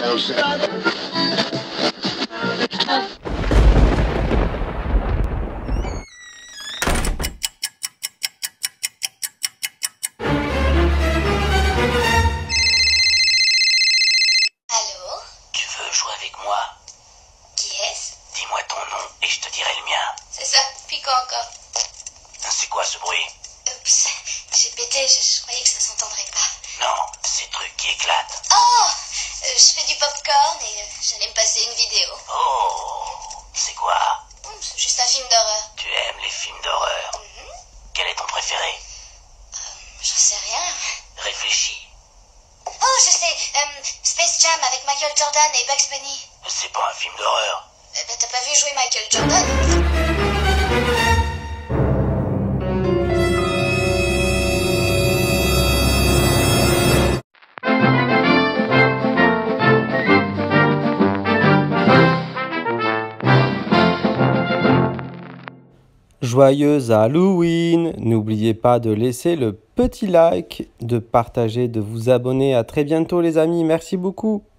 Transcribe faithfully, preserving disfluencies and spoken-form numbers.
Tu veux jouer avec moi? Qui est-ce? Dis-moi ton nom et je te dirai le mien. C'est ça, puis quoi encore? C'est quoi ce bruit? Oups, j'ai pété, je, je croyais que ça s'entendrait pas. Non, ces trucs qui éclatent. Oh, euh, je fais du popcorn et euh, j'allais me passer une vidéo. Oh, c'est quoi? Hum, c'est juste un film d'horreur. Tu aimes les films d'horreur? Mhm. Quel est ton préféré? Euh, J'en sais rien. Réfléchis. Oh, je sais, euh, Space Jam avec Michael Jordan et Bugs Bunny. C'est pas un film d'horreur. Eh ben, t'as pas vu jouer Michael Jordan? Joyeux Halloween! N'oubliez pas de laisser le petit like, de partager, de vous abonner. À très bientôt les amis, merci beaucoup!